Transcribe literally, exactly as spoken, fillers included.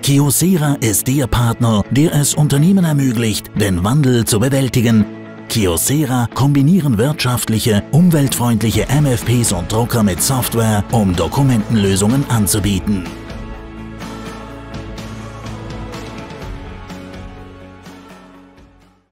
Kyocera ist der Partner, der es Unternehmen ermöglicht, den Wandel zu bewältigen. Kyocera kombinieren wirtschaftliche, umweltfreundliche M F Ps und Drucker mit Software, um Dokumentenlösungen anzubieten.